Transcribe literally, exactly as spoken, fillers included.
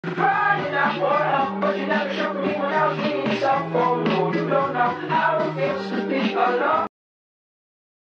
Crying out for help, but you never showed me when I was being yourself. Oh no, you don't know how it feels to be alone.